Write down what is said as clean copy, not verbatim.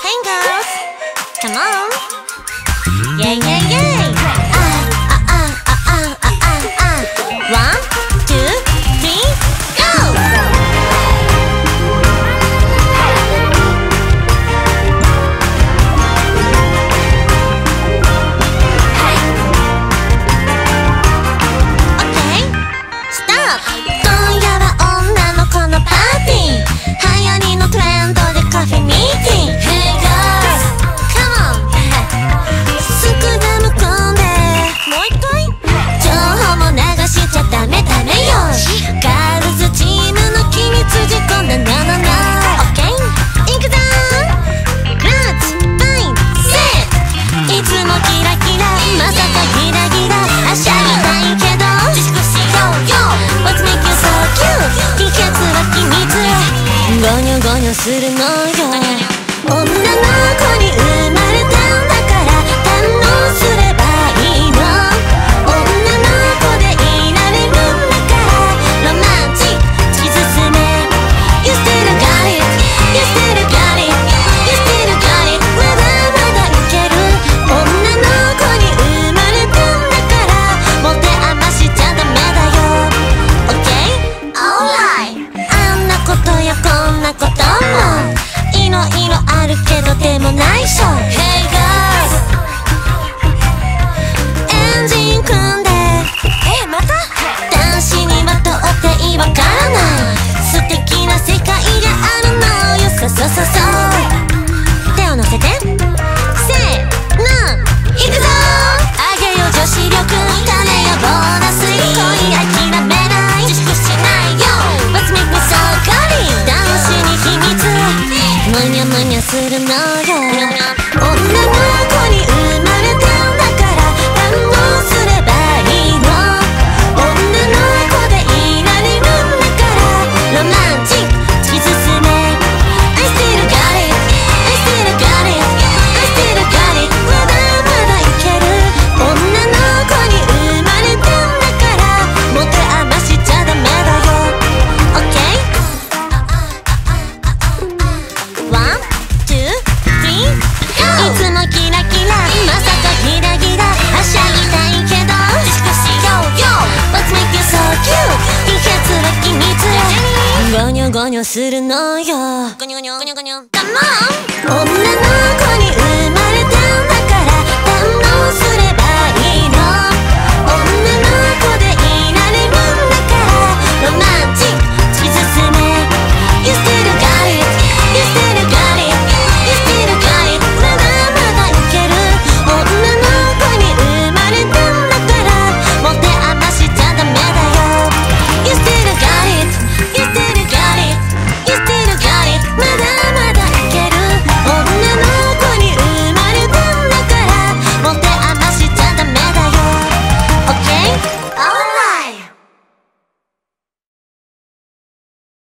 Hey girls, come on. Yeah, yeah, yeah. One, two, three, go. Okay, stop. 今夜は女の子のパーティー。流行りのトレンドでカフェミーティング。Hey girls, come on. スクラム組んでもう一回。情報も流しちゃダメダメよ。ガールズチームの機密事項なななな。Okay, いくぞ。グラッツ、ファイン、セッ。いつもキラキラ、まさかギラギラ。はしゃぎたいけど自粛しようよ。What make you so cute? 秘訣は秘密。ゴニョゴニョするのよ。女の子に生まれたんだから堪能すればいいの。女の子でいられるんだからロマンチック突き進め。 You still got it, you still got it, you still got it。 まだまだいける。女の子に生まれたんだから持て余しちゃダメだよ。 Okay? Alright。 あんなことやこんなこともいろいろあるけどでもないしょ。 Hey girls、 エンジン組んでまた男子には到底わからない素敵な世界があるのよ。そうそうそうそう。手を乗せてせーの、いくぞ。あげよ女子力、種よボーナス。恋諦めない自粛しないよ。 What's make me so gully？ 男子に秘密むにゃむにゃするのよ。女の子に生まれたんだから堪能すればいいの。女の子でいられるんだからロマンチック突き進め。 I still got it, I still got it, I still got it。 まだまだいける。女の子に生まれたんだから持て余しちゃダメだよ。 Okay? One, two, three, go。 いつもキラキラ、まさかギラギラ。はしゃぎたいけど自粛しようよ。 What make you so cute？ 秘訣は秘密。ゴニョゴニョするのよ。ゴニョゴニョゴニョゴニョ。Come on。 女の子に生ま